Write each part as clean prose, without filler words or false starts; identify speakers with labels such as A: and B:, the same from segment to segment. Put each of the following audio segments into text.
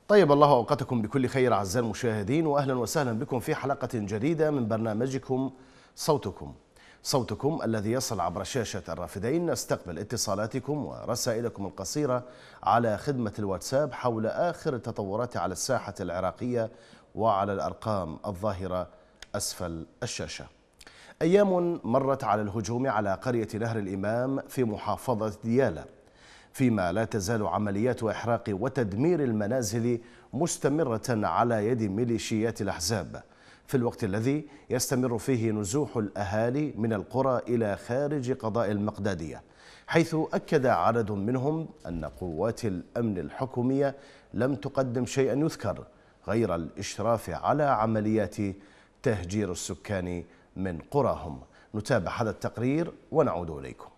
A: طيب الله أوقاتكم بكل خير أعزائي المشاهدين، وأهلا وسهلا بكم في حلقة جديدة من برنامجكم صوتكم الذي يصل عبر شاشة الرافدين. نستقبل اتصالاتكم ورسائلكم القصيرة على خدمة الواتساب حول آخر التطورات على الساحة العراقية وعلى الأرقام الظاهرة أسفل الشاشة. أيام مرت على الهجوم على قرية نهر الإمام في محافظة ديالى، فيما لا تزال عمليات إحراق وتدمير المنازل مستمرة على يد ميليشيات الأحزاب، في الوقت الذي يستمر فيه نزوح الأهالي من القرى إلى خارج قضاء المقدادية، حيث أكد عدد منهم أن قوات الأمن الحكومية لم تقدم شيئا يذكر غير الإشراف على عمليات تهجير السكان من قراهم. نتابع هذا التقرير ونعود إليكم.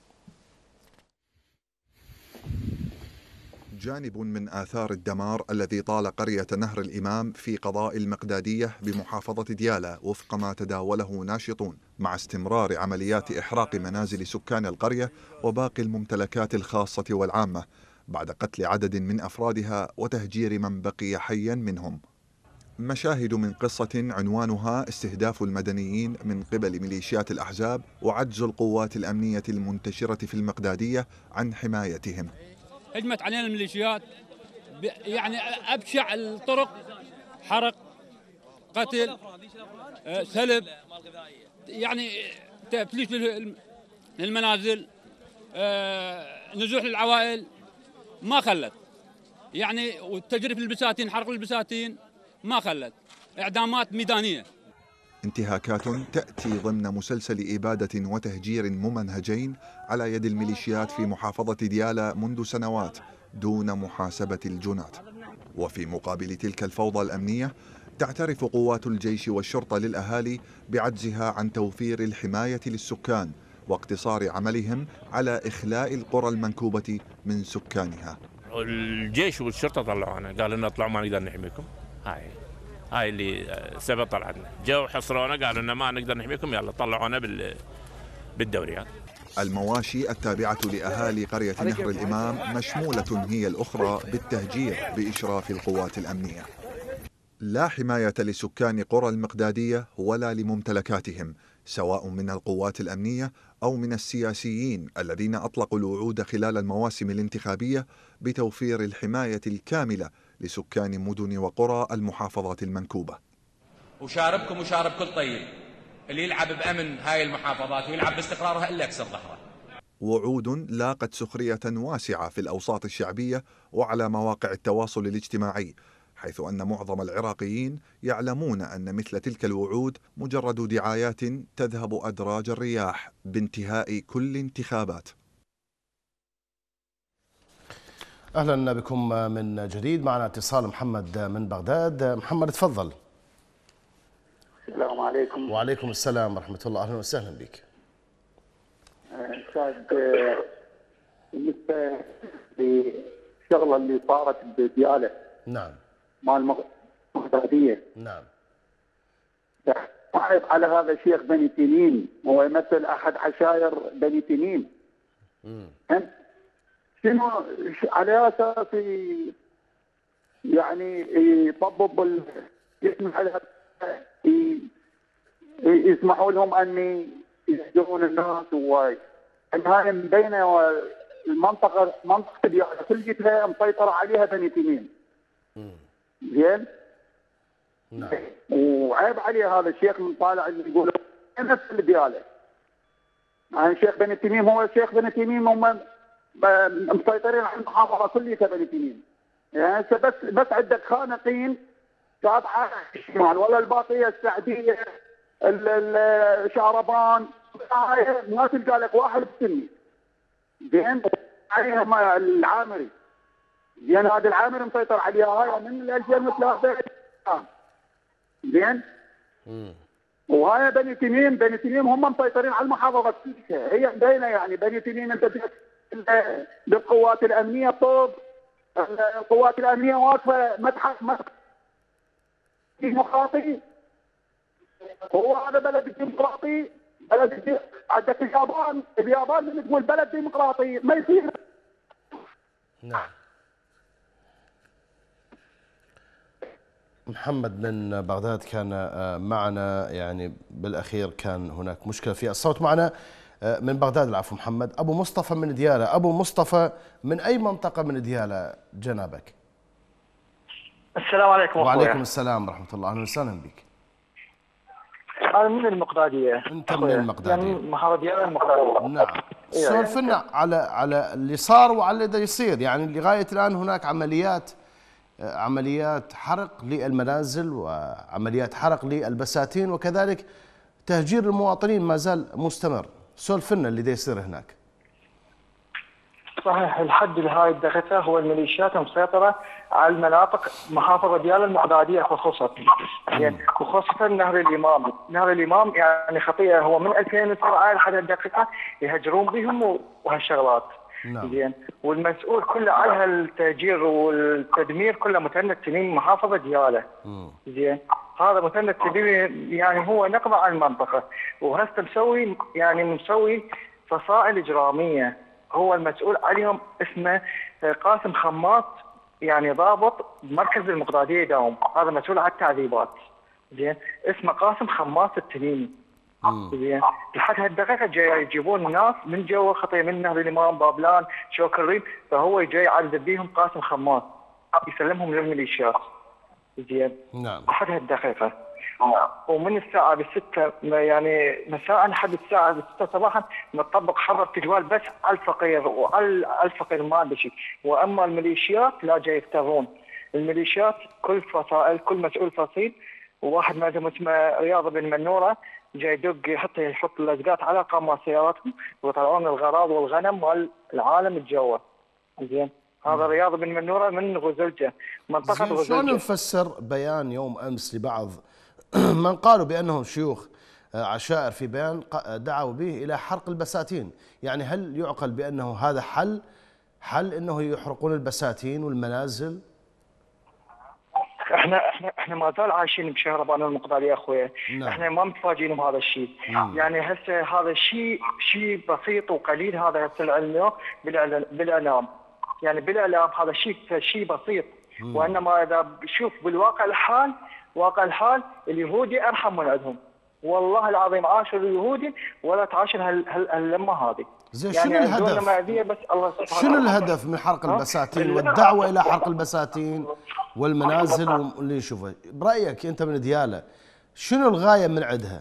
B: جانب من آثار الدمار الذي طال قرية نهر الإمام في قضاء المقدادية بمحافظة ديالى وفق ما تداوله ناشطون، مع استمرار عمليات إحراق منازل سكان القرية وباقي الممتلكات الخاصة والعامة بعد قتل عدد من أفرادها وتهجير من بقي حيا منهم. مشاهد من قصة عنوانها استهداف المدنيين من قبل ميليشيات الأحزاب وعجز القوات الأمنية المنتشرة في المقدادية عن حمايتهم.
C: هجمت علينا الميليشيات يعني أبشع الطرق، حرق، قتل، سلب، يعني تفليش للمنازل، نزوح للعوائل، ما خلت، يعني وتجريف البساتين، حرق البساتين، ما خلت، إعدامات ميدانية.
B: انتهاكات تأتي ضمن مسلسل إبادة وتهجير ممنهجين على يد الميليشيات في محافظة ديالى منذ سنوات دون محاسبة الجناة. وفي مقابل تلك الفوضى الأمنية تعترف قوات الجيش والشرطة للأهالي بعجزها عن توفير الحماية للسكان واقتصار عملهم على إخلاء القرى المنكوبة من سكانها.
D: الجيش والشرطة طلعونا، قالوا لنا اطلعوا ما نقدر نحميكم. هاي اللي سبب طلعتنا، جو حصرونا قالوا لنا ما نقدر نحميكم، يلا طلعونا بالدوريات.
B: المواشي التابعة لأهالي قرية نهر الإمام مشمولة هي الأخرى بالتهجير بإشراف القوات الأمنية. لا حماية لسكان قرى المقدادية ولا لممتلكاتهم، سواء من القوات الأمنية أو من السياسيين الذين أطلقوا الوعود خلال المواسم الانتخابية بتوفير الحماية الكاملة لسكان مدن وقرى المحافظات المنكوبة.
E: وشاربكم وشارب كل طيب، اللي يلعب بأمن هاي المحافظات ويلعب باستقرارها إلا يكسر ظهره.
B: وعود لاقت سخرية واسعة في الأوساط الشعبية وعلى مواقع التواصل الاجتماعي، حيث أن معظم العراقيين يعلمون أن مثل تلك الوعود مجرد دعايات تذهب أدراج الرياح بانتهاء كل انتخابات.
A: أهلا بكم من جديد. معنا اتصال محمد من بغداد. محمد تفضل.
F: السلام عليكم.
A: وعليكم السلام ورحمة الله، أهلا وسهلا بك.
F: أستاذ، بالنسبة للشغلة اللي صارت بديالة،
A: نعم،
F: مال المقدادية،
A: نعم،
F: تعرف على هذا الشيخ بني تنين، هو يمثل أحد عشائر بني تنين. شنو على أساس يعني يطبب يسمحوا لهم أن يهجرون الناس، وهاي مبينة المنطقة ديالها كل جهة مسيطرة عليها بني تنين. زين؟
A: نعم.
F: وعيب عليه هذا الشيخ من طالع اللي يقول نفس دياله. يعني الشيخ بني تميم هو الشيخ بني تميم هم مسيطرين على المحافظة كلها بني تميم. يعني بس عندك خانقين تابعة الشمال ولا الباقية السعدية الشعربان، ما تلقى لك واحد سني. زين؟ عليها العامري. زين، هذا العامري مسيطر عليها هاي من 2003. زين؟ وهاي بني تميم هم مسيطرين على المحافظة كلها، هي مبينة. يعني بني تميم انت بالقوات الأمنية طوب، القوات الأمنية واقفة متحف ديمقراطي. هو هذا بلد ديمقراطي، بلد عندك اليابان من تقول بلد ديمقراطي ما يصير.
A: نعم. محمد من بغداد كان معنا، يعني بالأخير كان هناك مشكلة في الصوت. معنا من بغداد، العفو، محمد. أبو مصطفى من ديالى. أبو مصطفى من أي منطقة من ديالى جنابك؟
G: السلام عليكم.
A: وعليكم السلام ورحمة الله، أهلا وسهلا بك.
G: أنا من المقدادية.
A: أنت من المقدادية؟
G: يعني محافظة ديالى المقدادية.
A: نعم. سولفنا على اللي صار وعلى اللي يصير. يعني لغاية الآن هناك عمليات حرق للمنازل وعمليات حرق للبساتين، وكذلك تهجير المواطنين ما زال مستمر. سولفنا اللي دا يصير هناك.
G: صحيح، الحد لهاي الدقيقة هو الميليشيات مسيطرة على المناطق محافظة ديالى المقدادية خصوصا، يعني وخاصة نهر الإمام. نهر الإمام يعني خطية، هو من 2007 لحد الدقيقة يهجرون بهم وهالشغلات.
A: نعم.
G: زين، والمسؤول كله عن هالتهجير والتدمير كله مثنى تميم محافظة ديالى. زين، هذا مثنى تميم يعني هو نقمة على المنطقة، وهسه مسوي فصائل إجرامية. هو المسؤول عليهم اسمه قاسم خماس، يعني ضابط بمركز المقدادية يداوم، هذا مسؤول على التعذيبات. زين، اسمه قاسم خماس التميمي. زين، لحد هالدقيقة جاي يجيبون ناس من جوا خطية، من نهر الإمام، بابلان، شوك الريم، فهو جاي يعذب بيهم قاسم خماس يسلمهم للميليشيات. زين.
A: نعم.
G: لحد هالدقيقة. ومن الساعة 6 يعني مساء لحد الساعة 6 صباحا نطبق حظر تجوال بس على الفقير، وعلى الفقير ما عنده شيء. واما الميليشيات لا جاي يفترون. الميليشيات كل فصائل، كل مسؤول فصيل، وواحد منهم اسمه رياض بن منورة جاي يدق يحط اللزقات على قمع سياراتهم ويطلعون الغراض والغنم مال العالم الجوا. زين، هذا رياض بن منورة من غزلجة، منطقة غزلجة.
A: شلون نفسر بيان يوم امس لبعض من قالوا بانهم شيوخ عشائر في بيان دعوا به الى حرق البساتين؟ يعني هل يعقل بانه هذا حل انه يحرقون البساتين والمنازل؟
G: احنا ما زال عايشين بشهربان المقدادية يا اخويا.
A: نعم.
G: احنا ما متفاجئين بهذا الشيء. يعني هسه هذا شيء بسيط وقليل، هذا هسه العلم بالاعلام. يعني بالاعلام هذا شيء بسيط. وانما اذا بشوف بالواقع الحال اليهودي ارحم من عندهم. والله العظيم عاشر اليهودي ولا تعاشر هاللمه هذه.
A: زين،
G: يعني
A: شنو الهدف؟
G: بس الله
A: شنو الهدف من حرق البساتين والدعوه الى حرق البساتين والمنازل واللي نشوفه؟ برايك انت من ديالى شنو الغايه من عندها؟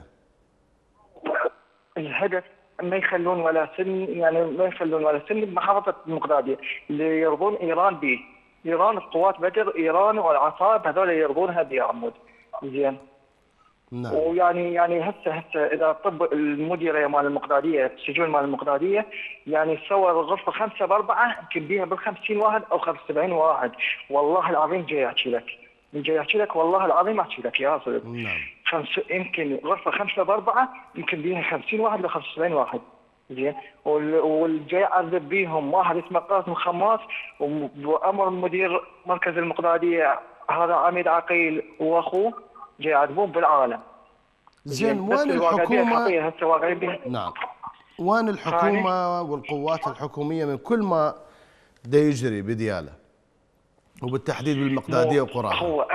G: الهدف ما يخلون ولا سن بمحافظه المقداديه اللي يرضون ايران به. ايران قوات بدر، ايران والعصائب هذول يرضونها بعمود. زين.
A: نعم.
G: ويعني هسه اذا طب المديره مال المقداديه، السجون مال المقداديه، يعني تصور الغرفه 5×4 يمكن بيها بال50 واحد او 75 واحد. والله العظيم جاي احكي لك والله العظيم احكي لك يا صدق.
A: نعم.
G: يمكن غرفه 5×4 يمكن بيها 50 واحد ل 75 واحد. زين، والجاي يعذب بيهم واحد اسمه قاسم خماس، وامر مدير مركز المقداديه هذا عميد عقيل واخوه جاي يعذبون بالعالم.
A: زين، وين الحكومه؟ نعم، وين الحكومه والقوات الحكوميه من كل ما دا يجري بديالى وبالتحديد بالمقداديه وقراها؟
G: هو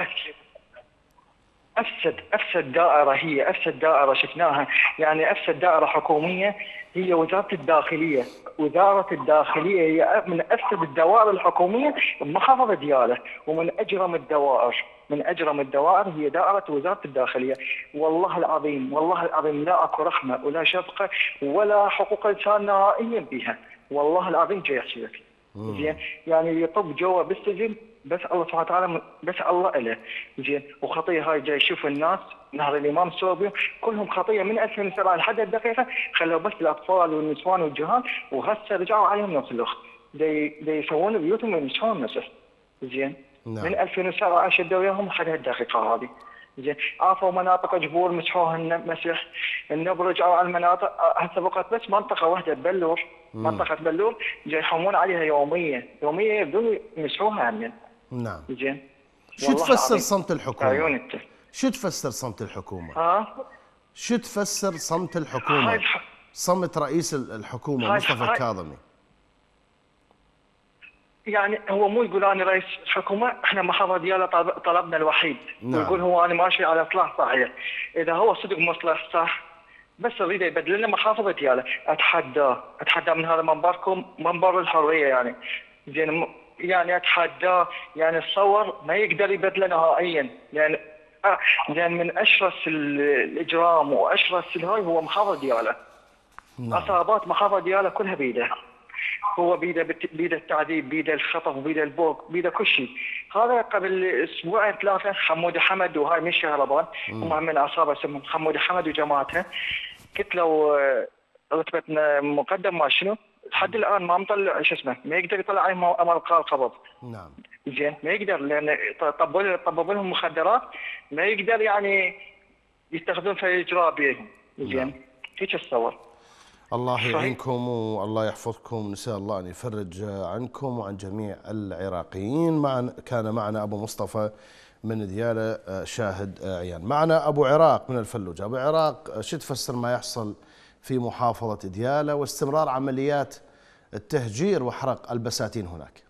G: افسد دائره، هي افسد دائره شفناها. يعني افسد دائره حكوميه هي وزاره الداخليه. وزاره الداخليه هي من افسد الدوائر الحكوميه بمحافظه ديالى، ومن اجرم الدوائر هي دائره وزاره الداخليه. والله العظيم لا اكو رحمه ولا شفقه ولا حقوق انسان نهائيا بها. والله العظيم جاي احكي لك. زين، يعني يطب جوا بالسجن بس الله سبحانه وتعالى، بس الله له. زين، وخطيه هاي جاي يشوف الناس نهر الامام سوربيا كلهم خطيه من 2007 لحد الدقيقه، خلوا بس الاطفال والنسوان والجهال، وهسه رجعوا عليهم نفس الوقت يسوون بيوتهم ويمسحون نفسه. زين.
A: نعم.
G: من 2007 شدوا وياهم لحد الدقيقه هذه. زين، عافوا مناطق جبور مسحوها مسح. النوب رجعوا على المناطق، هسه بقت بس منطقه واحده ببلور، منطقه بلور جاي يحومون عليها يوميا يبدون يمسحوها هم.
A: نعم.
G: زين.
A: شو تفسر صمت الحكومه؟ شو تفسر صمت الحكومه؟ شو تفسر صمت الحكومه؟ صمت رئيس الحكومه مصطفى الكاظمي.
G: يعني هو مو يقول انا رئيس حكومه، احنا محافظه دياله طلبنا الوحيد.
A: نعم.
G: ويقول هو انا ماشي على اصلاح صحيح. اذا هو صدق مصلح صح بس اريد يبدل لنا محافظه دياله، اتحدى من هذا منبركم منبر الحريه يعني. زين يعني اتحداه، يعني اتصور ما يقدر يبدله نهائيا، يعني يعني من اشرس الاجرام واشرس الهاي هو محافظه دياله.
A: نعم.
G: عصابات محافظه دياله كلها بيده، هو بيده التعذيب، بيده الخطف، بيده البوق، بيده كل شيء. هذا قبل اسبوعين 3 حمود حمد وهاي من شهربان، هم من عصابه اسمهم حمود حمد وجماعته، قتلوا رتبه مقدم ما شنو، لحد الان ما مطلع شو اسمه، ما يقدر يطلع عليهم امر قبض.
A: نعم.
G: زين ما يقدر، لان طببوا لهم مخدرات، ما يقدر يعني يستخدمون في اجراء بيهم. زين هيك اتصور.
A: الله يعينكم والله يحفظكم، نسأل الله أن يفرج عنكم وعن جميع العراقيين. كان معنا أبو مصطفى من ديالى شاهد عيان. معنا أبو عراق من الفلوجة. أبو عراق، شو تفسر ما يحصل في محافظة ديالى واستمرار عمليات التهجير وحرق البساتين هناك؟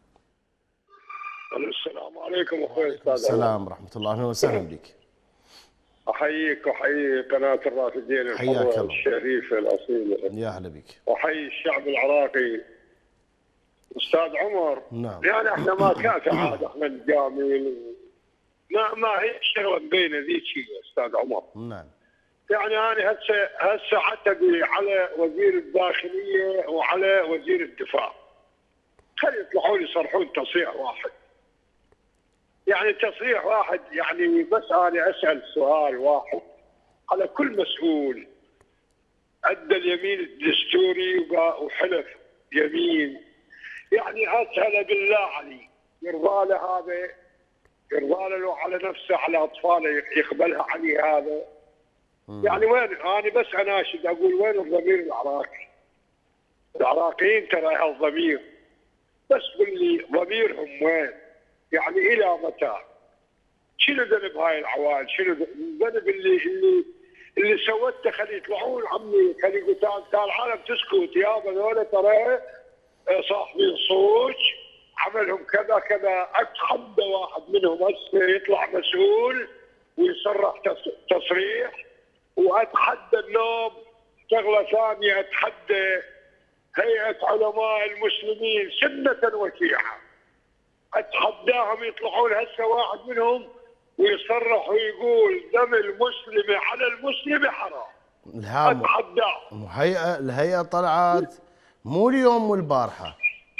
H: السلام عليكم اخوي استاذ.
A: السلام ورحمة الله، أهلا وسهلا بك.
H: احييك واحيي قناه الرافدين الحره الشريفه الاصيله.
A: يا هلا بك.
H: واحيي الشعب العراقي. استاذ عمر،
A: نعم.
H: يعني احنا ما كان عاد احنا نجامل، ما هي الشغله مبينه ذيك استاذ عمر.
A: نعم.
H: يعني انا هسه عتبي على وزير الداخليه وعلى وزير الدفاع، خلي يطلعوا لي يصرحون تصريح واحد. يعني تصريح واحد، يعني بس انا اسال سؤال واحد على كل مسؤول ادى اليمين الدستوري وحلف يمين، يعني اسال بالله عليه يرضى له هذا، يرضى له على نفسه على اطفاله يقبلها عليه هذا؟ يعني وين انا بس اناشد اقول وين الضمير العراقي؟ العراقيين ترى الضمير، بس قل لي ضميرهم وين؟ يعني الى متى؟ شنو ذنب هاي العوائل؟ شنو الذنب اللي سوته؟ خلي يطلعون عمي، خلي يقولوا تعال العالم تسكت يابا، هذول ترى صاحبين صوت، عملهم كذا كذا. اتحدى واحد منهم هسه يطلع مسؤول ويصرح تصريح، واتحدى النوم شغله ثانيه، اتحدى هيئه علماء المسلمين سنه وشيعه، اتحداهم يطلعون هسه واحد منهم ويصرح ويقول دم المسلم على المسلم حرام. اتحداهم.
A: الهيئه طلعت مو اليوم والبارحه،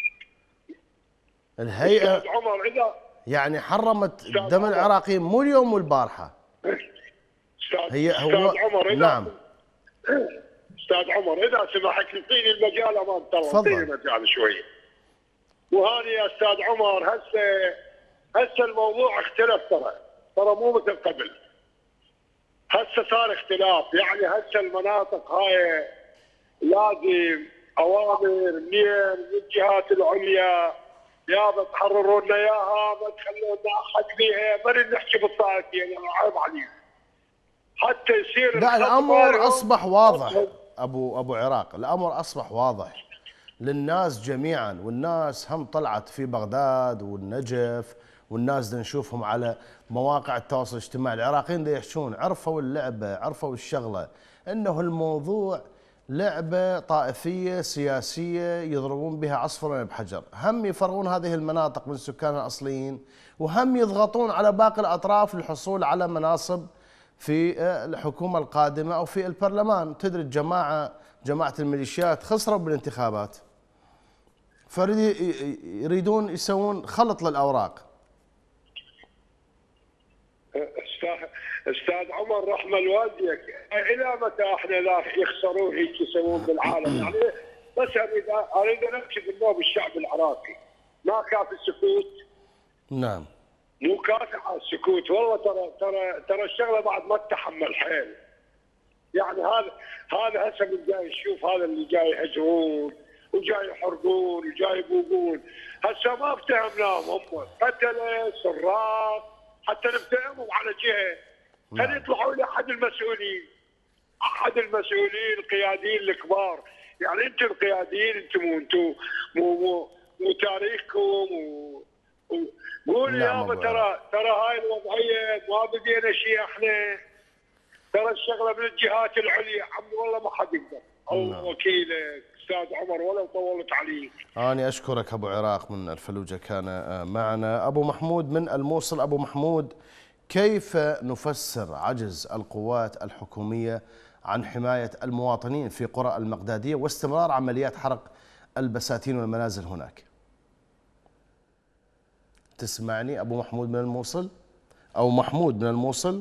A: الهيئه
H: استاذ عمر اذا
A: يعني حرمت دم العراقيين مو اليوم والبارحه.
H: استاذ عمر اذا
A: نعم
H: استاذ عمر اذا سمحت اعطيني المجال امان، اعطيني المجال شوي. وهاني يا استاذ عمر هسه الموضوع اختلف، ترى مو مثل قبل، هسه صار اختلاف. يعني هسه المناطق هاي لازم اوامر من الجهات العليا، يابا تحرروا لنا اياها، ما تخلونا احد بيها، ما نحكي بالطائفيه لانه عيب علينا. حتى يصير
A: لا، الامر اصبح واضح ابو عراق، الامر اصبح واضح للناس جميعا، والناس هم طلعت في بغداد والنجف، والناس دا نشوفهم على مواقع التواصل الاجتماعي، العراقيين دا يحشون، عرفوا اللعبه، عرفوا الشغله، انه الموضوع لعبه طائفيه سياسيه يضربون بها عصفورين بحجر، هم يفرغون هذه المناطق من سكانها الاصليين، وهم يضغطون على باقي الاطراف للحصول على مناصب في الحكومه القادمه او في البرلمان. تدري جماعه الميليشيات خسروا بالانتخابات، يريدون يسوون خلط للاوراق.
H: استاذ عمر رحمه الوالديك، الى متى احنا لا يخسرون هيك يسوون بالعالم؟ يعني بس اريد انكد النوب الشعب العراقي، ما كافي السكوت.
A: نعم
H: مو كافي على السكوت والله. ترى الشغله بعد ما تتحمل حيل. يعني هذا هسه من جاي يشوف هذا اللي جاي يهجرون وجاي يحرقون وجاي يبوقون، هسه ما افتهمناهم، هم قتله سراق، حتى نفتهمهم على جهه. خلي يطلعوا لي احد المسؤولين القياديين الكبار. يعني انتم القياديين، انتم وتاريخكم قول
A: نعم
H: يابا
A: أبو
H: ترى هاي الوضعيه ما بدينا شيء احنا، ترى الشغله من الجهات العليا عمي والله ما حد يقدر. الله وكيلك استاذ عمر ولو طولت عليك.
A: أنا أشكرك أبو عراق من الفلوجة كان معنا. أبو محمود من الموصل. أبو محمود، كيف نفسر عجز القوات الحكومية عن حماية المواطنين في قرى المقدادية واستمرار عمليات حرق البساتين والمنازل هناك؟ تسمعني أبو محمود من الموصل أو محمود من الموصل؟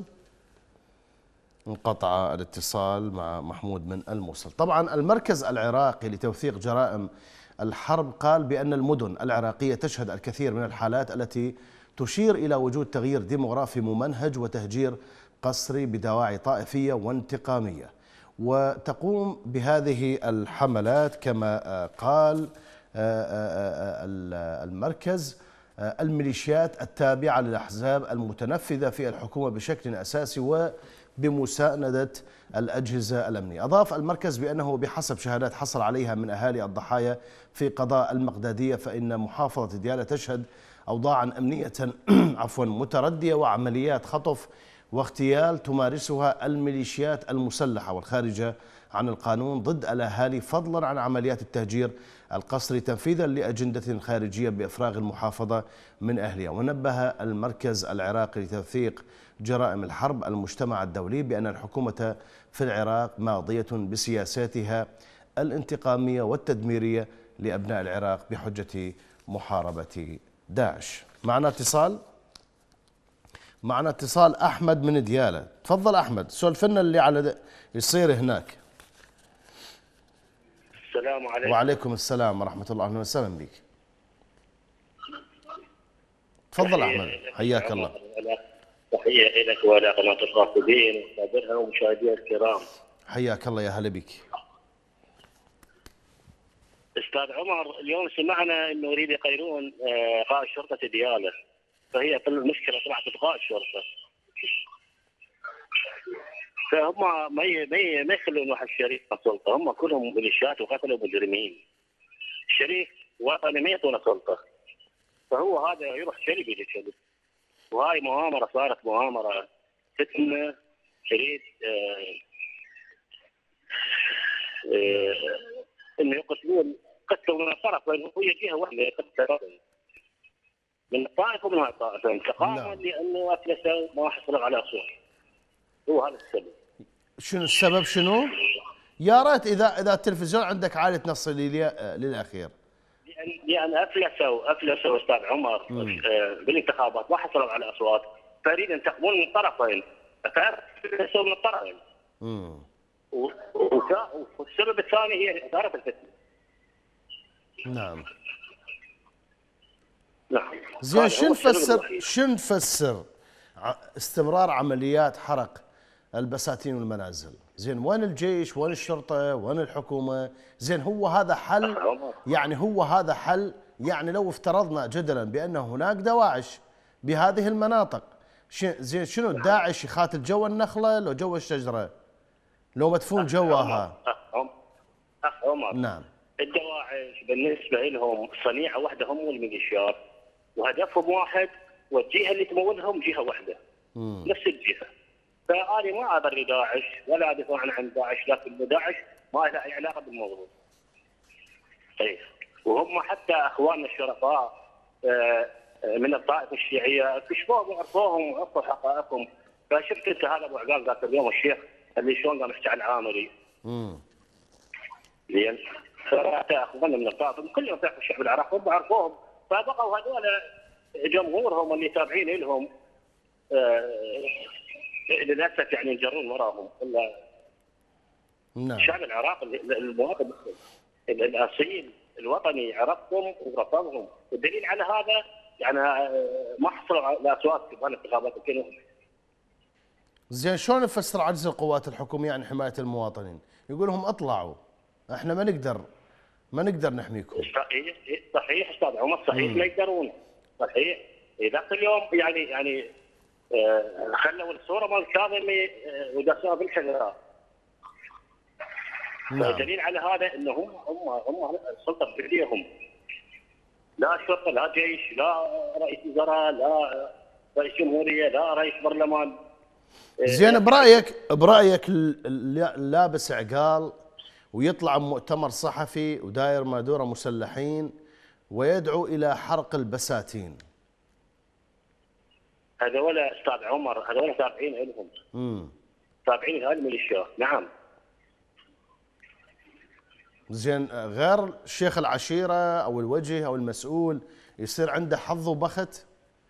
A: انقطع الاتصال مع محمود من الموصل. طبعا المركز العراقي لتوثيق جرائم الحرب قال بأن المدن العراقية تشهد الكثير من الحالات التي تشير إلى وجود تغيير ديموغرافي ممنهج وتهجير قسري بدواعي طائفية وانتقامية، وتقوم بهذه الحملات كما قال المركز الميليشيات التابعة للأحزاب المتنفذة في الحكومة بشكل أساسي وبمساندة الأجهزة الأمنية. أضاف المركز بأنه بحسب شهادات حصل عليها من أهالي الضحايا في قضاء المقدادية فإن محافظة ديالى تشهد أوضاعا أمنية متردية وعمليات خطف واغتيال تمارسها الميليشيات المسلحة والخارجة عن القانون ضد الأهالي، فضلا عن عمليات التهجير القسري تنفيذا لأجندة خارجية بإفراغ المحافظة من أهلها. ونبه المركز العراقي لتوثيق جرائم الحرب المجتمع الدولي بأن الحكومة في العراق ماضية بسياساتها الانتقامية والتدميرية لأبناء العراق بحجة محاربة داعش. معنا اتصال أحمد من ديالى. تفضل أحمد، سولفنا اللي على يصير هناك.
I: السلام عليكم.
A: وعليكم السلام ورحمة الله، أهلا وسهلا بك. تفضل أحمد، حياك الله.
I: تحية لك وإلى قناة الرافدين ومتابعيها ومشاهديها الكرام.
A: حياك الله، يا هلا بك.
I: استاذ عمر، اليوم سمعنا انه يريد يغيرون قائد شرطة ديالى، فهي كل المشكلة طلعت بقائد الشرطة. فهم ما يخلون واحد شريك سلطة، هم كلهم ميليشيات وقتلوا مجرمين. شريك وطني ما يعطونه سلطة، فهو هذا يروح شلبي لشلبي. وهاي مؤامرة، صارت مؤامرة فتنة تريد انه يقتلون من الطرف، لانه هي جهه واحده من الطائفه ومن هاي الطائفه انتقاما لانه افلسوا ما حصلوا على اصوات. هو هذا السبب.
A: شنو السبب؟ شنو؟ يا ريت اذا التلفزيون عندك عالية نص للاخير.
I: لان افلسوا استاذ عمر بالانتخابات ما حصلوا على اصوات، فاريد ينتقمون من الطرفين، فافلسوا من الطرفين. والسبب الثاني هي إدارة الفتنة.
A: نعم.
I: نعم.
A: زين، شو نفسر استمرار عمليات حرق البساتين والمنازل؟ زين، وين الجيش؟ وين الشرطة؟ وين الحكومة؟ زين، هو هذا حل؟ يعني لو افترضنا جدلا بأن هناك دواعش بهذه المناطق، زين شنو داعش يقاتل جوا النخلة لو جوا الشجرة؟ لو مدفون جواها.
I: عمر،
A: نعم.
I: الدواعش بالنسبه لهم صنيعه واحده، هم والميليشيات، وهدفهم واحد، والجهه اللي تمولهم جهه واحده. نفس الجهه. فانا ما ابري داعش ولا ادافع عن داعش، لكن داعش ما لها اي علاقه بالموضوع. طيب، وهم حتى اخواننا الشرفاء من الطائفه الشيعيه كشفوهم وعرفوهم وعرفوا حقائقهم. فشفت انت هذا ابو عقال ذاك اليوم الشيخ اللي شلون قام يحكي عن العامري. زين، فحتى اخواننا من الطائفه كلهم في الشعب العراقي هم عرفوهم، فبقوا هذول جمهورهم اللي تابعين لهم للاسف يعني ينجرون وراهم.
A: نعم.
I: الشعب العراقي المواطن الاصيل الوطني عرفهم ورفضهم، والدليل على هذا يعني ما حصلوا على اصوات في الانتخابات الكلهم.
A: زين، شلون نفسر عجز القوات الحكومية عن حماية المواطنين؟ يقول لهم اطلعوا، احنا ما نقدر نحميكم.
I: صحيح استاذ عمر، صحيح ما يقدرون، صحيح. ذاك اليوم يعني خلوا الصوره مال كاظمي ودسوها بالحذاء.
A: نعم.
I: دليل على هذا انه هم السلطه بايديهم. لا شرطه لا جيش لا رئيس وزراء لا رئيس جمهوريه لا رئيس برلمان.
A: زين، برايك لابس عقال ويطلع مؤتمر صحفي وداير ما دوره مسلحين ويدعو الى حرق البساتين.
I: هذول استاذ عمر هذول تابعين لهم. تابعين لهذه الميليشيات. نعم.
A: زين، غير شيخ العشيره او الوجه او المسؤول يصير عنده حظ وبخت؟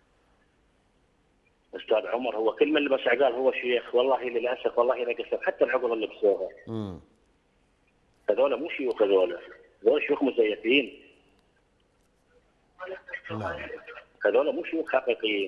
I: استاذ عمر هو كل من لبس عقال هو شيخ، والله للاسف والله لا قصر، حتى العقل اللي لبسوها. هذول مو شيوخ، هذول شيوخ مزيفين.
A: نعم.
I: هذول مو شيوخ حقيقيين.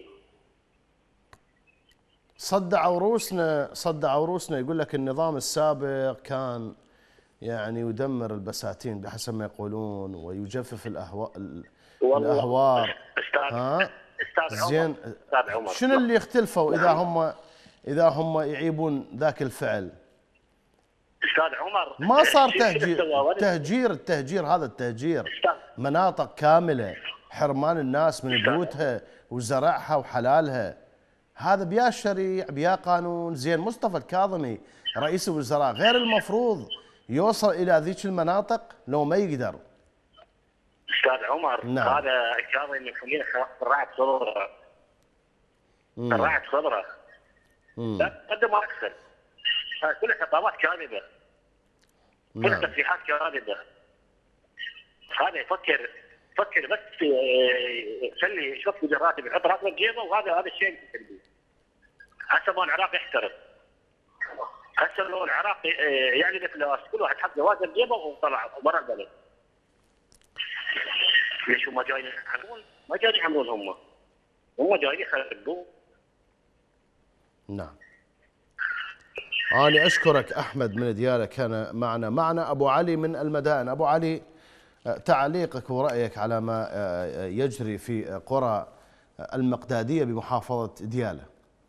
A: صدعوا روسنا يقول لك النظام السابق كان يعني يدمر البساتين بحسب ما يقولون ويجفف الاهوار. زين، شنو اللي يختلفوا اذا هم يعيبون ذاك الفعل؟
I: استاذ عمر
A: ما صار التهجير هذا التهجير مناطق كامله، حرمان الناس من بيوتها وزرعها وحلالها، هذا بيا شريع بيا قانون. زين، مصطفى الكاظمي رئيس الوزراء غير المفروض يوصل الى ذيك المناطق لو ما يقدر؟
I: استاذ عمر
A: نعم.
I: هذا الكاظمي يخلينا طلعت صدره. طلعت صدره. لا قدم اكثر. كلها خطابات كاذبه. كلها تصريحات كاذبه. هذا يفكر بس يخلي يشوف راتب يحط راتبه بجيبه، وهذا الشيء اللي يسويه. هسه ما العراق يحترم. هسه لو العراق يعني الافلاس كل واحد حط جوازه بجيبه وطلع برا البلد. ليش هم جايين يحملون؟ ما جايين يحملون، هم جايين يخربون.
A: نعم. أنا أشكرك أحمد من ديالى، كان معنا أبو علي من المدائن. أبو علي، تعليقك ورأيك على ما يجري في قرى المقدادية بمحافظة ديالى.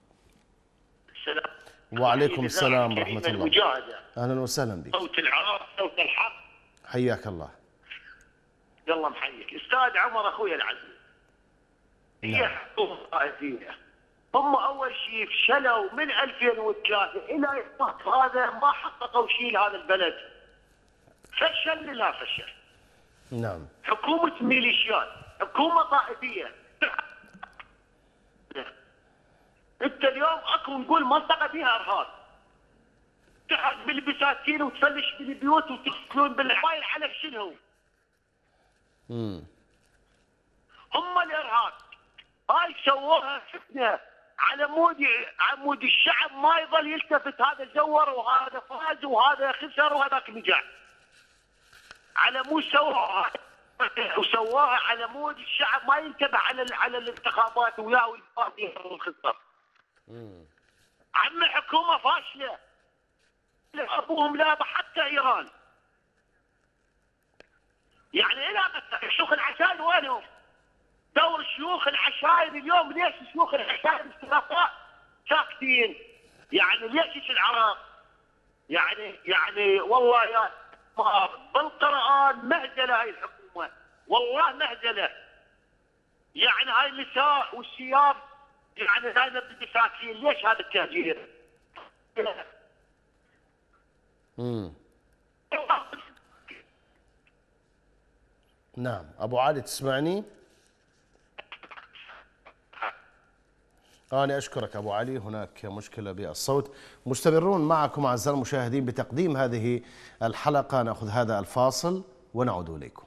A: وعليكم السلام ورحمة الله. أهلا وسهلا بك.
J: صوت العراق صوت الحق.
A: حياك الله.
J: يلا محيك استاذ عمر اخوي العزيز. هي حكومه طائفيه. هم اول شيء فشلوا من 2003 الى هذا ما حققوا شيء لهذا البلد. فشل لا فشل.
A: نعم.
J: حكومه ميليشيات، حكومه طائفيه. انت اليوم اكو نقول منطقه فيها ارهاب. تحط بالبساتين وتفلش بالبيوت وتقتلون بالعماير على شنو؟ هم الارهاب هاي سووها فتنه على عمود الشعب، ما يظل يلتفت هذا زور وهذا فاز وهذا خسر وهذاك نجح. على مود سووها وسووها على مود الشعب ما ينتبه على الانتخابات وياه والفاز والخسر. عم حكومه فاشله. ابوهم لابه حتى ايران. يعني الى متى؟ شيوخ العشائر وينهم؟ دور شيوخ العشائر اليوم، ليش شيوخ العشائر الخلفاء ساكتين؟ يعني ليش العراق؟ يعني والله يا بالقرآن مهزله هاي الحكومه، والله مهزله. يعني هاي النساء والثياب يعني هاي بالمساكين، ليش هذا التهجير؟
A: نعم. أبو علي تسمعني؟ أنا أشكرك أبو علي، هناك مشكلة بالصوت. مستمرون معكم أعزائي المشاهدين بتقديم هذه الحلقة، نأخذ هذا الفاصل ونعود إليكم.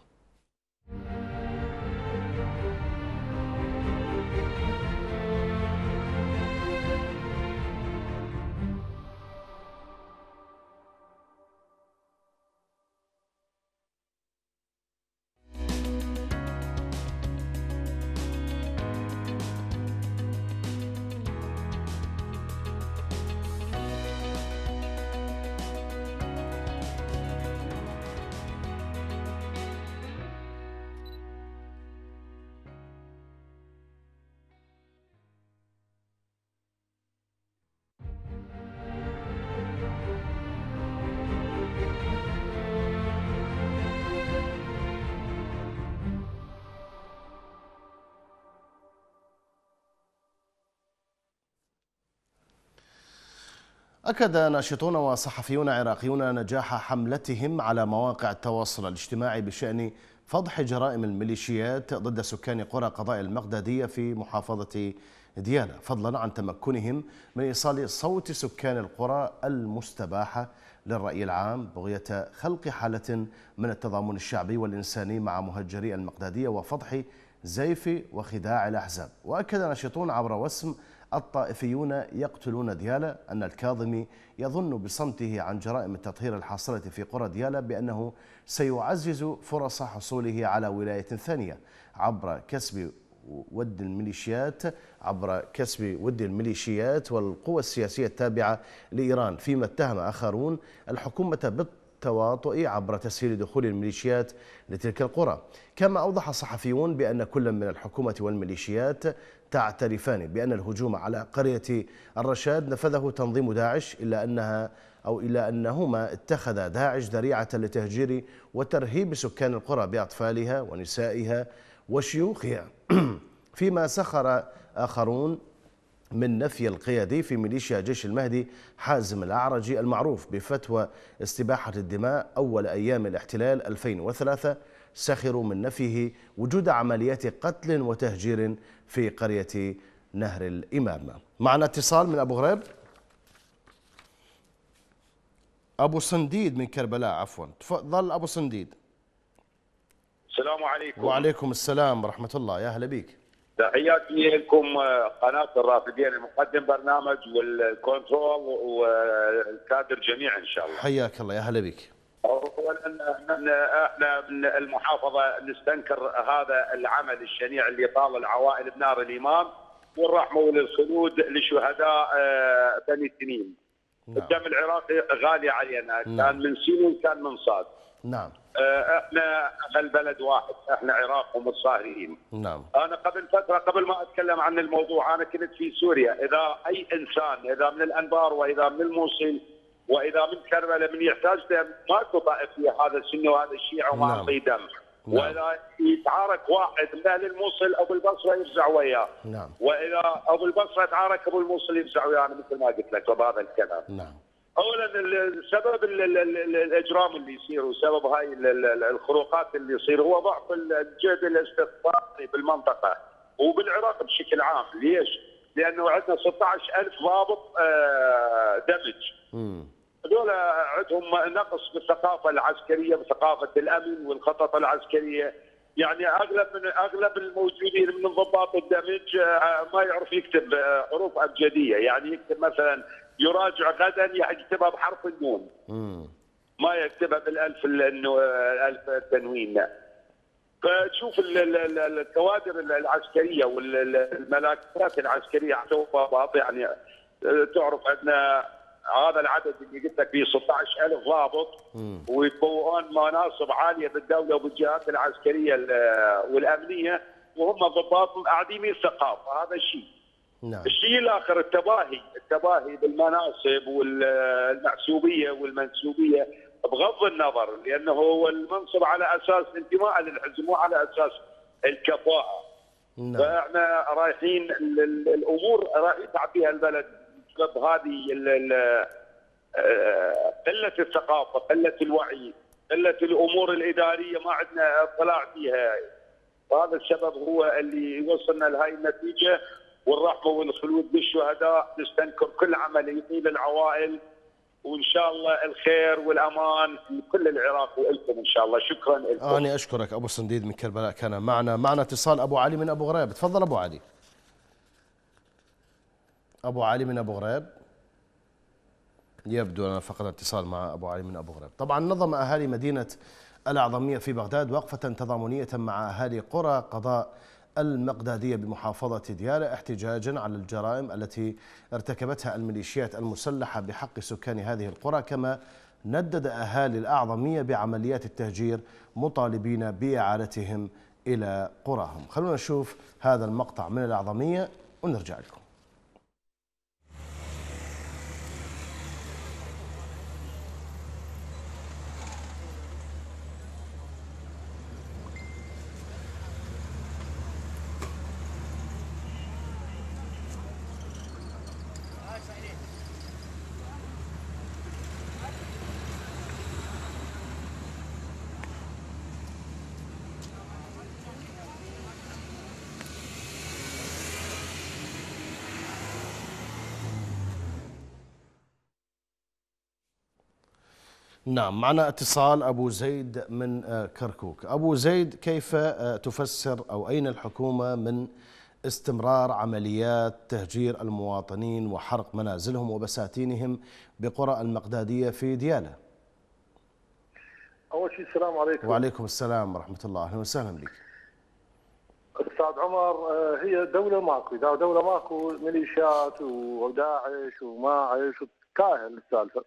A: أكد ناشطون وصحفيون عراقيون نجاح حملتهم على مواقع التواصل الاجتماعي بشأن فضح جرائم الميليشيات ضد سكان قرى قضاء المقدادية في محافظة ديالى، فضلا عن تمكنهم من إيصال صوت سكان القرى المستباحة للرأي العام بغية خلق حالة من التضامن الشعبي والإنساني مع مهجري المقدادية وفضح زيف وخداع الأحزاب. وأكد ناشطون عبر وسم الطائفيون يقتلون ديالى أن الكاظمي يظن بصمته عن جرائم التطهير الحاصلة في قرى ديالى بأنه سيعزز فرص حصوله على ولاية ثانية عبر كسب ود الميليشيات والقوى السياسية التابعة لإيران، فيما اتهم آخرون الحكومة بالتواطؤ عبر تسهيل دخول الميليشيات لتلك القرى. كما أوضح صحفيون بأن كل من الحكومة والميليشيات تعترفان بأن الهجوم على قرية الرشاد نفذه تنظيم داعش، إلا أنهما اتخذا داعش ذريعة لتهجير وترهيب سكان القرى بأطفالها ونسائها وشيوخها، فيما سخر آخرون من نفي القيادي في ميليشيا جيش المهدي حازم الأعرجي المعروف بفتوى استباحة الدماء أول أيام الاحتلال 2003، سخروا من نفيه وجود عمليات قتل وتهجير في قرية نهر الإمام. معنا اتصال من أبو غريب، أبو صنديد من كربلاء، عفوا، تفضل أبو صنديد.
K: السلام عليكم.
A: وعليكم السلام ورحمة الله، يا أهلا بك.
K: تحياتي لكم قناة الرافدين، المقدم برنامج والكنترول والكادر جميعا إن شاء الله.
A: حياك الله، يا أهلا بك.
K: أولا احنا من المحافظة نستنكر هذا العمل الشنيع اللي طال العوائل بنار الإمام، والرحمة والخلود لشهداء بني تميم. الدم العراقي غالي علينا، كان من سين كان من صاد.
A: نعم.
K: احنا اهل بلد واحد، احنا عراق ومتصاهرين.
A: نعم.
K: انا قبل فتره، قبل ما اتكلم عن الموضوع، انا كنت في سوريا. اذا اي انسان، اذا من الانبار واذا من الموصل واذا من كربلاء، من يحتاج دم، ماكو طائفيه، هذا السنه وهذا الشيعه وما نعطيه دم. واذا يتعارك واحد من اهل الموصل ابو البصره يفزع وياه.
A: نعم.
K: واذا ابو البصره يتعارك ابو الموصل يفزع وياه، انا مثل ما قلت لك بهذا الكلام.
A: نعم.
K: اولا سبب الاجرام اللي يصير وسبب هاي الخروقات اللي يصير هو ضعف الجهد الاستخباري بالمنطقه وبالعراق بشكل عام. ليش؟ لانه عندنا 16,000 ضابط دمج. هذول عندهم نقص بالثقافه العسكريه، بثقافه الامن والخطط العسكريه. يعني اغلب الموجودين من ضباط الدمج ما يعرف يكتب حروف ابجديه، يعني يكتب مثلا يراجع غدا يكتبها بحرف النون، ما يكتبها بالالف التنوين. فتشوف الكوادر العسكريه والملاكات العسكريه ضباط، يعني تعرف عندنا هذا العدد اللي قلت لك فيه 16,000 ضابط، ويتبوؤون مناصب عاليه بالدوله وبالجهات العسكريه والامنيه، وهم ضباط عديمي الثقافه. هذا الشيء.
A: نعم.
K: الشيء الاخر التباهي بالمناصب والمحسوبيه والمنسوبيه بغض النظر، لانه هو المنصب على اساس انتماء للحزب مو على اساس الكفاءه.
A: نعم.
K: فاحنا رايحين الامور راح يتعب فيها البلد بسبب هذه قله الثقافه، قله الوعي، قله الامور الاداريه، ما عندنا اطلاع فيها. وهذا السبب هو اللي يوصلنا لهي النتيجه. والرحمه والخلود بالشهداء، نستنكر كل عمل يطيل العوائل، وان شاء الله الخير والامان لكل العراق والكم ان شاء الله. شكرا لكم.
A: انا اشكرك ابو صنديد من كربلاء. كان معنا اتصال ابو علي من ابو غريب. تفضل ابو علي. ابو علي من ابو غريب، يبدو أنا فقد اتصال مع ابو علي من ابو غريب. طبعا نظم اهالي مدينه الأعظمية في بغداد وقفة تضامنية مع اهالي قرى قضاء المقدادية بمحافظة ديالى احتجاجا على الجرائم التي ارتكبتها الميليشيات المسلحة بحق سكان هذه القرى. كما ندد أهالي الأعظمية بعمليات التهجير مطالبين بإعادتهم إلى قراهم. خلونا نشوف هذا المقطع من الأعظمية ونرجع لكم. نعم، معنا اتصال أبو زيد من كركوك. أبو زيد، كيف تفسر أو أين الحكومة من استمرار عمليات تهجير المواطنين وحرق منازلهم وبساتينهم بقرى المقدادية في ديالى؟
L: أول شيء السلام عليكم.
A: وعليكم السلام ورحمة الله، أهلا وسهلا بك.
L: أستاذ عمر، هي دولة ماكو، إذا دولة ماكو ميليشيات وداعش وماعش وتكاهل السالفة.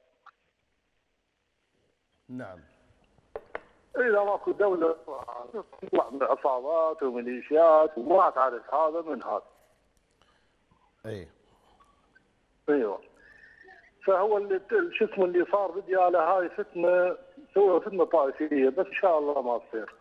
A: نعم.
L: إذا ماكو دولة تطلع من عصابات وميليشيات وما تعرف هذا من هذا. ايوه. فهو اللي شو اسمه اللي صار بديالة هاي فتنة، سووا فتنة طائفية، بس إن شاء الله ما تصير.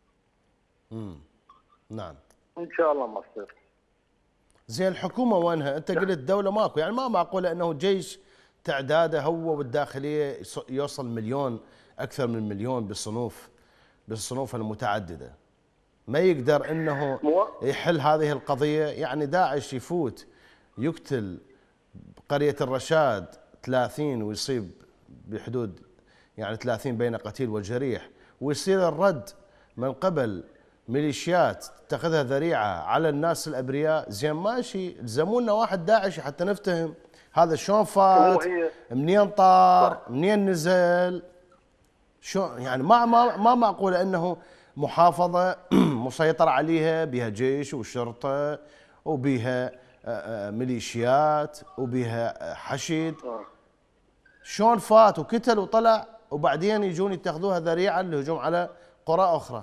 A: نعم.
L: إن شاء الله ما تصير.
A: زين، الحكومة وينها؟ أنت قلت دولة ماكو، يعني ما معقولة أنه جيش تعداده هو والداخلية يوصل مليون، أكثر من مليون بالصنوف المتعددة، ما يقدر أنه يحل هذه القضية؟ يعني داعش يفوت يقتل قرية الرشاد 30 ويصيب بحدود يعني 30 بين قتيل وجريح، ويصير الرد من قبل ميليشيات تتخذها ذريعة على الناس الأبرياء. زين ماشي، الزمونا واحد داعش حتى نفتهم هذا شلون فات، منين طار، منين نزل، شو يعني ما معقولة أنه محافظة مسيطر عليها بها جيش وشرطة وبها ميليشيات وبها حشد، شلون فات وكتل وطلع وبعدين يجون يتخذوها ذريعة للهجوم على قرى أخرى؟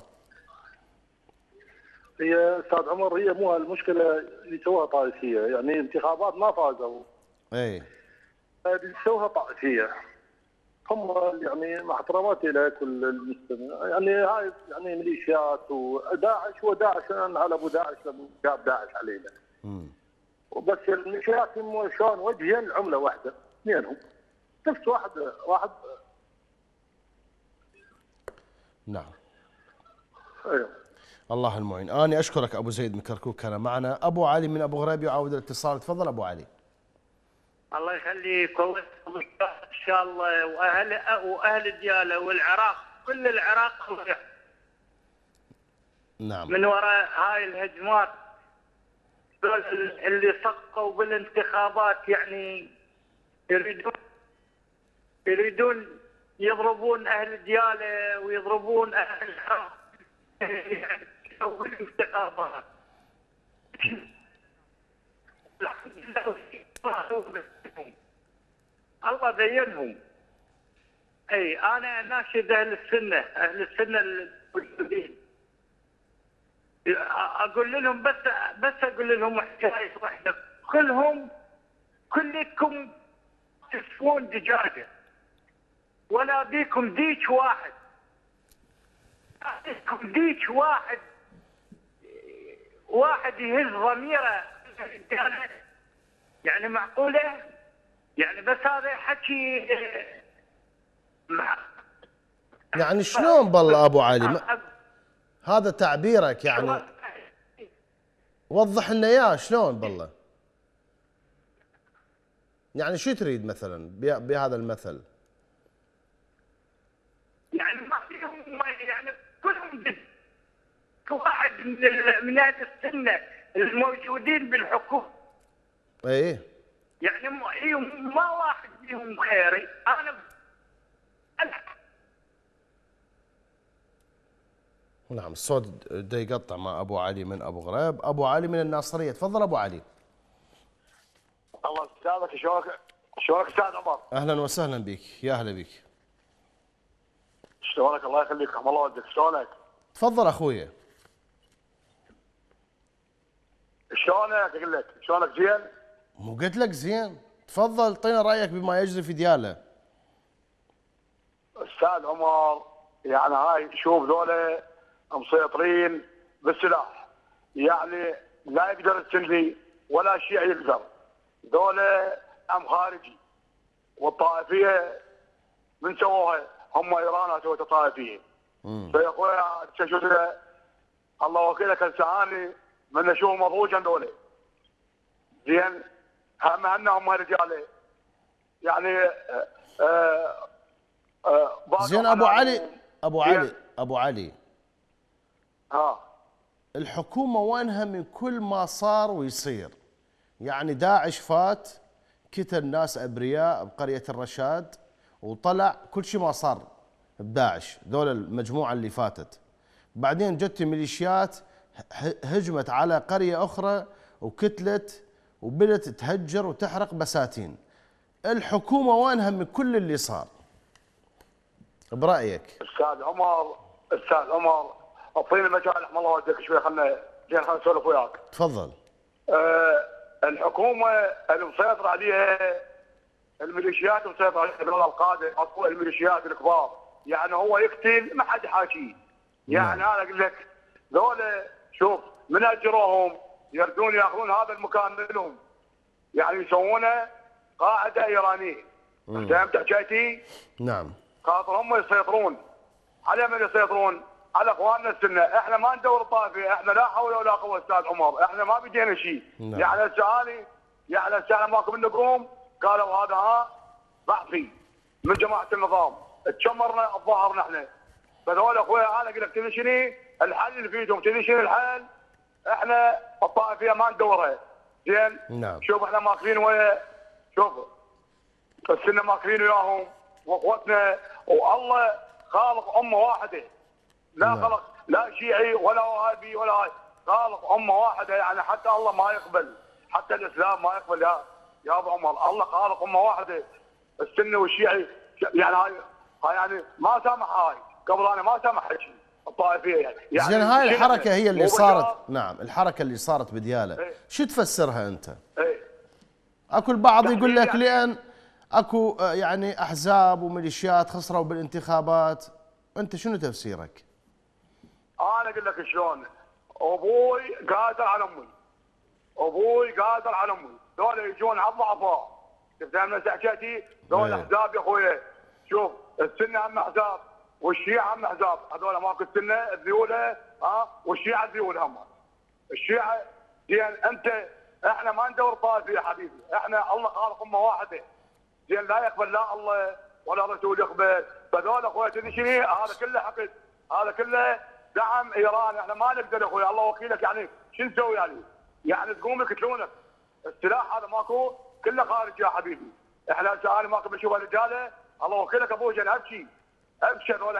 L: هي استاذ عمر، هي مو المشكله اللي سووها طائفيه، يعني انتخابات ما فازوا. اللي سووها طائفيه هم يعني مع احتراماتي لكل المستمع، يعني هاي يعني ميليشيات وداعش. هو داعش على ابو داعش جاب داعش علينا. وبس الميليشيات شلون وجهين عمله واحده اثنينهم، نفس واحد.
A: نعم.
L: ايوه.
A: الله المعين. أنا أشكرك أبو زيد من كركوك كان معنا. أبو علي من أبو غريب يعاود الاتصال، تفضل أبو علي.
M: الله يخليك، والله إن شاء الله، وأهل ديالى والعراق، كل العراق
A: نعم.
M: من وراء هاي الهجمات اللي سقوا بالانتخابات، يعني يريدون يضربون أهل ديالى ويضربون أهل العراق. الانتخابات الله بينهم. اي انا اناشد اهل السنه الموجودين، اقول لهم بس اقول لهم حكايه واحده، كلكم تسوون دجاجه، ولا بيكم ديك واحد، ديك واحد يهز ضميره. يعني معقوله؟ يعني بس هذا حكي
A: يعني شلون بالله ابو علي؟ هذا تعبيرك، يعني وضح لنا اياه شلون بالله، يعني شو تريد مثلا بهذا المثل؟
M: يعني ما فيهم، يعني كلهم واحد من اهل السنه الموجودين بالحكومه.
A: ايه
M: يعني ما واحد فيهم خيري. انا
A: نعم. الصوت دا يقطع مع ابو علي من ابو غريب. ابو علي من الناصريه، تفضل ابو علي.
N: الله يسعدك. شلونك استاذ عمر؟
A: اهلا وسهلا بك، يا اهلا بك.
N: شلونك؟ الله يخليك، رحم الله والديك، شلونك؟
A: تفضل اخويا.
N: شلونك؟ اقول لك شلونك؟ زين؟
A: مو قلت لك زين؟ تفضل اعطينا رايك بما يجري في ديالى.
N: استاذ عمر، يعني هاي شوف ذولا مسيطرين بالسلاح، يعني لا يقدر السني ولا شيء يقدر. ذولا ام خارجي، والطائفيه من سووها؟ هم ايران سوت طائفيه. فيا اخويا تشوف الله وكيلك هسه من اشوف مضوجا ذولا. زين هم رجاله، يعني
A: زين ابو علي الحكومه وينها من كل ما صار ويصير؟ يعني داعش فات، قتل ناس ابرياء بقريه الرشاد وطلع، كل شيء ما صار بداعش، ذول المجموعه اللي فاتت. بعدين جت ميليشيات هجمت على قريه اخرى وكتلت وبدت تهجر وتحرق بساتين. الحكومه وينها من كل اللي صار برايك؟
N: استاذ عمر اعطيني مجال رحم الله والديك شوي، خلنا نسولف وياك.
A: تفضل.
N: الحكومه اللي مسيطر عليها الميليشيات، مسيطر عليها هذول القاده او الميليشيات الكبار، يعني هو يقتل ما حد حاكيه. يعني انا اقول لك ذولا شوف من اجروهم يردون ياخذون هذا المكان منهم، يعني يسوونه قاعده ايرانيه. فهمت حكايتي؟
A: نعم.
N: خاطر هم يسيطرون على من يسيطرون؟ على اخواننا السنه. احنا ما ندور الطائفه، احنا لا حول ولا قوه استاذ عمر، احنا ما بدينا شيء. يعني هسه يعني هسه ماكو من نقوم قالوا هذا ضعفي من جماعه النظام، تشمرنا الظهر نحن. فذول اخويا انا اقول لك تدري شنو الحل اللي فيهم؟ تدري شنو الحل؟ احنا الطائفيه ما ندورها. زين؟
A: نعم.
N: شوف احنا ماكلين ويا شوف السنه ماكلين وياهم واخوتنا، والله خالق امه واحده. لا خلق لا شيعي ولا وهابي ولا هاي، خالق امه واحده. يعني حتى الله ما يقبل، حتى الاسلام ما يقبل يا ابو عمر. الله خالق امه واحده. السنه والشيعي يعني هاي يعني ما سامح هاي، قبل انا ما سامح شيء الطائفيه يعني.
A: زين هاي الحركه هي اللي صارت. نعم الحركه اللي صارت بدياله شو تفسرها انت؟ اكو البعض يقول لك لان اكو يعني احزاب وميليشيات خسروا بالانتخابات، انت شنو تفسيرك؟
N: انا اقول لك شلون. ابوي قادر على امي، ابوي قادر على امي، ذولا يجون على الضعفاء. تفهم حكيتي؟ ذولا احزاب يا اخويا. شوف السنه هم احزاب والشيعه هم احزاب، هذول ماكو السنه الذيوله والشيعه الذيوله هم. الشيعه زين انت احنا ما ندور طائفه يا حبيبي، احنا الله خالق امه واحده. زين لا يقبل لا الله ولا رسول يقبل. فذول اخويا تدري شنو؟ هذا كله حقد، هذا كله دعم ايران. احنا ما نقدر يا اخوي، الله وكيلك. يعني شو نسوي يعني؟ يعني تقوم يقتلونك. السلاح هذا ماكو، كله خارج يا حبيبي. احنا هسه انا ماكو بشوف الرجاله، الله وكيلك ابوي جن ابكي هذول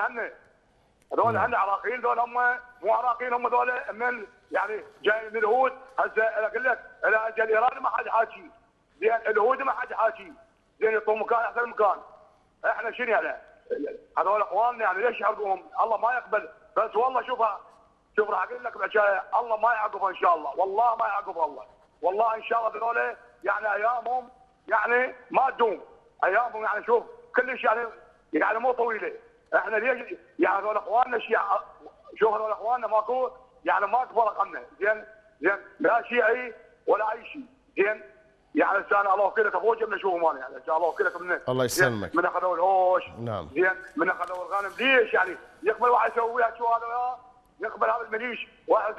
N: هذول عراقيين، ذول هم مو عراقيين، هم ذول من يعني جايين من اليهود. هسه اقول لك الاجل الايراني ما حد حاكي، زين اليهودي ما حد حاكي، زين يعطون مكان احسن مكان. احنا شنو يعني؟ هذول اخواننا يعني ليش يحرقوهم؟ الله ما يقبل. بس والله شوف راح اقول لك بحكايه، الله ما يعاقبها ان شاء الله، والله ما يعاقبها الله، والله ان شاء الله ذول يعني ايامهم يعني ما تدوم، ايامهم يعني شوف كلش يعني مو طويله. احنا ليش يعني هذول اخواننا شوف هذول اخواننا ماكو يعني ماكو فرق عنا. زين لا شيعي ولا اي شيء. زين يعني انا الله وكيلك ابوي جبنا نشوفهم انا يعني الله وكيلك
A: الله يسلمك
N: من اخذوا الهوش.
A: نعم.
N: زين من اخذوا الغنم. ليش يعني يقبل واحد يسوي وياه شو هذا؟ يقبل هذا المليش واحد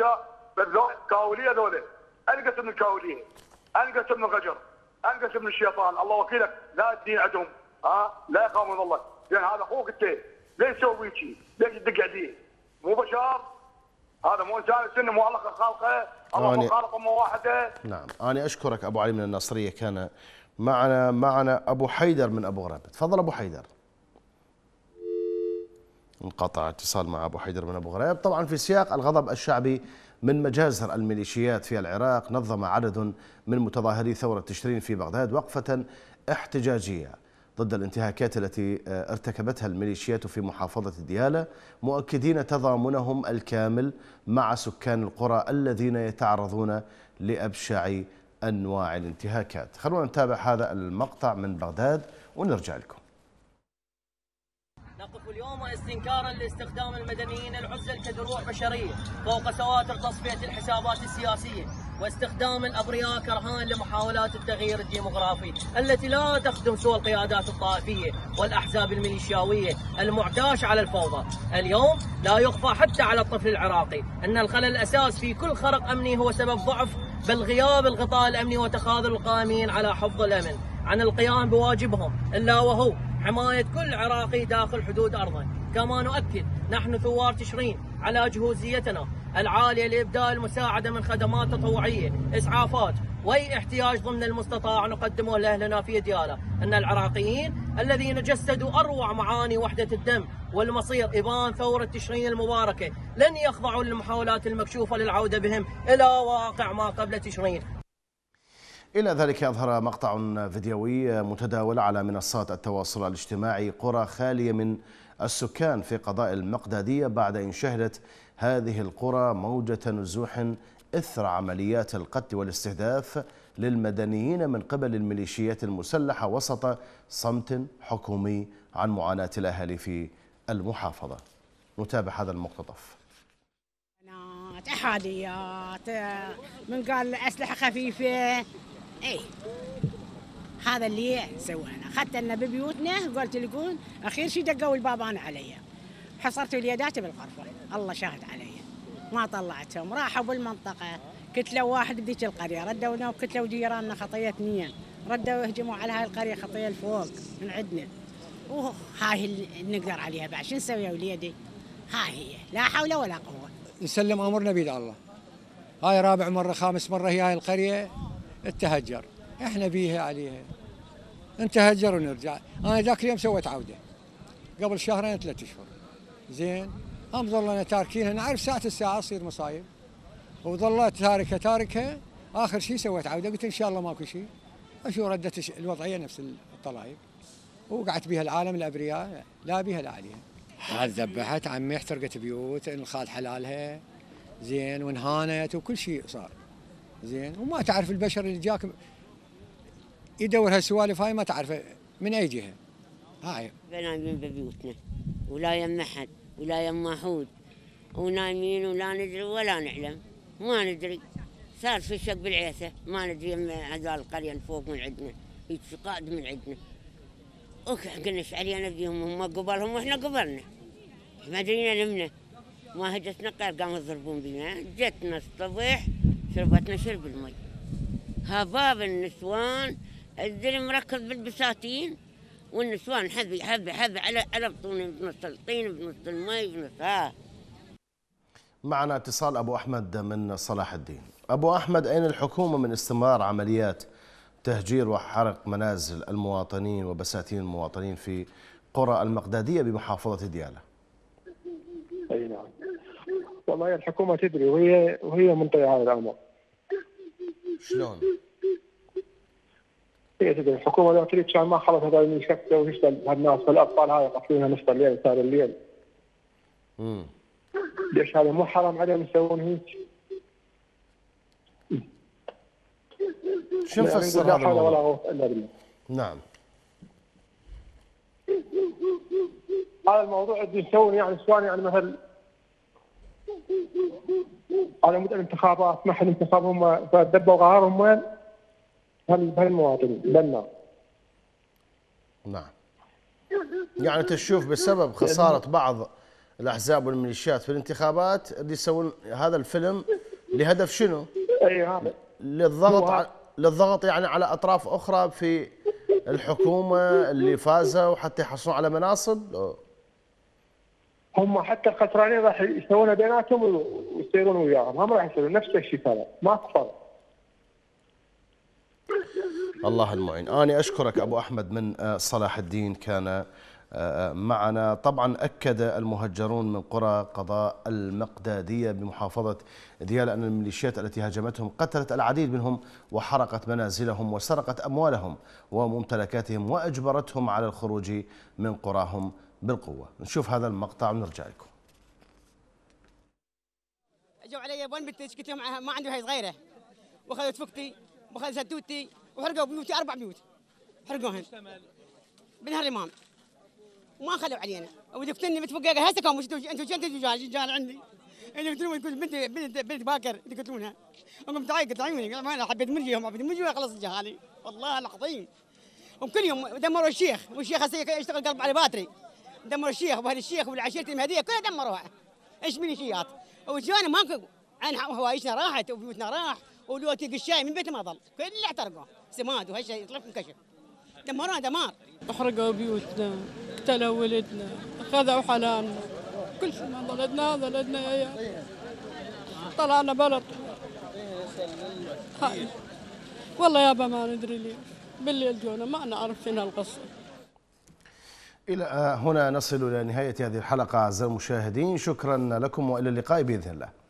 N: كاوليه ذولا. انقص من الكاوليه، انقص من الغجر، انقص من الشيطان. الله وكيلك لا الدين عندهم لا يخافون الله. زين هذا اخوك انت ليش تسوي شيء؟ ليش تدق عليه؟ مو بشر هذا، مو انسان السنه، مو الله خالقه، الله خالق امه واحده.
A: نعم انا اشكرك ابو علي من الناصريه. كان معنا ابو حيدر من ابو غريب. تفضل ابو حيدر. انقطع اتصال مع ابو حيدر من ابو غريب. طبعا في سياق الغضب الشعبي من مجازر الميليشيات في العراق، نظم عدد من متظاهري ثوره تشرين في بغداد وقفه احتجاجيه ضد الانتهاكات التي ارتكبتها الميليشيات في محافظة ديالى، مؤكدين تضامنهم الكامل مع سكان القرى الذين يتعرضون لأبشع أنواع الانتهاكات. خلونا نتابع هذا المقطع من بغداد ونرجع لكم.
O: نقف اليوم استنكارا لاستخدام المدنيين العزل كدروع بشريه فوق سواتر تصفيه الحسابات السياسيه، واستخدام الابرياء كرهان لمحاولات التغيير الديمغرافي التي لا تخدم سوى القيادات الطائفيه والاحزاب الميليشياويه المعتاش على الفوضى. اليوم لا يخفى حتى على الطفل العراقي ان الخلل الاساس في كل خرق امني هو سبب ضعف بل غياب الغطاء الامني وتخاذل القائمين على حفظ الامن عن القيام بواجبهم، الا وهو حماية كل عراقي داخل حدود أرضه. كما نؤكد نحن ثوار تشرين على جهوزيتنا العالية لإبداء المساعدة من خدمات تطوعية، إسعافات، وأي احتياج ضمن المستطاع نقدمه لأهلنا في ديالى. أن العراقيين الذين جسدوا أروع معاني وحدة الدم والمصير إبان ثورة تشرين المباركة لن يخضعوا للمحاولات المكشوفة للعودة بهم إلى واقع ما قبل تشرين.
A: إلى ذلك أظهر مقطع فيديوي متداول على منصات التواصل الاجتماعي قرى خالية من السكان في قضاء المقدادية بعد أن شهدت هذه القرى موجة نزوح إثر عمليات القتل والاستهداف للمدنيين من قبل الميليشيات المسلحة وسط صمت حكومي عن معاناة الأهالي في المحافظة. نتابع هذا المقتطف.
P: احاديات من قال اسلحه خفيفه، اي هذا اللي سوينا. اخذت لنا ببيوتنا قلت لكم اخير شيء دقوا البابان علي، حصرت اليدات بالغرفه، الله شاهد علي ما طلعتهم. راحوا بالمنطقه كتلوا واحد بذيك القريه، ردوا كتلوا جيراننا خطيه اثنين، ردوا يهجموا على هاي القريه خطيه الفوق من عندنا. هاي اللي نقدر عليها بعد، شو نسوي يا وليدي؟ هاي هي لا حول ولا قوه.
Q: نسلم امرنا بيد الله. هاي رابع مره خامس مره هي هاي القريه تهجر، احنا بيها عليها نتهجر ونرجع. انا ذاك اليوم سويت عوده قبل شهرين 3 اشهر، زين هم ظلنا تاركينها، نعرف ساعه الساعه تصير مصايب وظلت تاركها. اخر شيء سويت عوده، قلت ان شاء الله ماكو شيء، اشوف ردت الوضعيه نفس الطلايب، وقعدت بها العالم الابرياء لا بها لا عليها. ذبحت عمي، احترقت بيوت الخال حلالها، زين وانهانت وكل شيء صار، زين وما تعرف البشر اللي جاك يدور هالسوالف هاي ما تعرف من اي جهه. هاي
R: نايمين ببيوتنا ولا يم احد ولا يم محود، ونايمين ولا ندري ولا نعلم، ما ندري. صار في شق بالعيسه، ما ندري يم هذول القريه الفوق من عندنا يتقاد من عندنا. قلنا ايش علينا بيهم، هم قبلهم واحنا قبلنا، ما درينا نمنا، ما هجتنا قال قاموا يضربون بينا. جتنا الصبح شربتنا شرب المي، هباب النسوان الدري مركب بالبساتين، والنسوان حبي على بطون بنص الطين بنص المي بنص.
A: معنا اتصال أبو أحمد من صلاح الدين. أبو أحمد، أين الحكومة من استمرار عمليات تهجير وحرق منازل المواطنين وبساتين المواطنين في قرى المقدادية بمحافظة ديالى؟
S: اي نعم، والله الحكومة تدري وهي منطقة هذا الأمر.
A: شلون؟
S: هي تدري الحكومة لو تريد كان ما خلص هذول من شكله ويشتغل هالناس والأطفال هاي يقفلونها نصف الليل صار الليل. ليش هذا مو حرام عليهم يسوون هيك؟
A: شو نفسر هذا الموضوع؟ ولا قوة إلا بالله. نعم.
S: هذا الموضوع اللي يسوون يعني سواء يعني مثل على مدى الانتخابات، ما حد انتخابهم فدبوا قرارهم وين؟ بهالمواطنين بالناس.
A: نعم. يعني تشوف بسبب خسارة بعض الأحزاب والميليشيات في الانتخابات اللي يسوون هذا الفيلم لهدف شنو؟
S: اي هذا
A: للضغط يعني على أطراف أخرى في الحكومة اللي فازوا حتى يحصلون على مناصب؟
S: هم حتى الخسرانين راح يسوونها بيناتهم ويصيرون وياهم، هم راح يصيرون نفس الشيء. فرق ماكو فرق.
A: الله المعين. أنا أشكرك أبو أحمد من صلاح الدين كان معنا. طبعا أكد المهجرون من قرى قضاء المقدادية بمحافظة ديالى أن الميليشيات التي هاجمتهم قتلت العديد منهم وحرقت منازلهم وسرقت أموالهم وممتلكاتهم وأجبرتهم على الخروج من قراهم بالقوة. نشوف هذا المقطع ونرجع لكم.
T: اجوا علي وين بنتك؟ قلت لهم ما عندي هاي صغيرة، واخذوا تفكتي واخذوا سدوتي وحرقوا بيوتي 4 بيوت حرقوهن بنهالرمام وما خلوا علينا. ودفتني بتفقق هسه كم انتوا شنو رجال عندي؟ انتوا قلتوا لهم بنت باكر انتوا قلتونها. قمت عيقت عيوني انا حبيت مرجيهم حبيت مرجي خلص الجهالي والله العظيم. وكل يوم دمروا الشيخ، والشيخ هسه يشتغل قلب على باتري. دمروا الشيخ وهذا الشيخ والعشيرة المهدية كلها دمروها. ايش ميليشيات؟ وجانا ماكو عن هوايشنا راحت وبيوتنا راح ولوتي قشاي من بيته ما ظل، كله احترقوا سماد وهالشيء يطلع انكشف. دمرونا دمار.
U: أحرقوا بيوتنا، اقتلوا ولدنا، خذوا حناننا، كل شيء ما ضلدنا يا عيال. طلعنا بلط. هاي والله يابا ما ندري ليش بالليل جونا ما نعرف شنو القصة.
A: إلى هنا نصل إلى نهاية هذه الحلقة أعزائي المشاهدين، شكرا لكم وإلى اللقاء بإذن الله.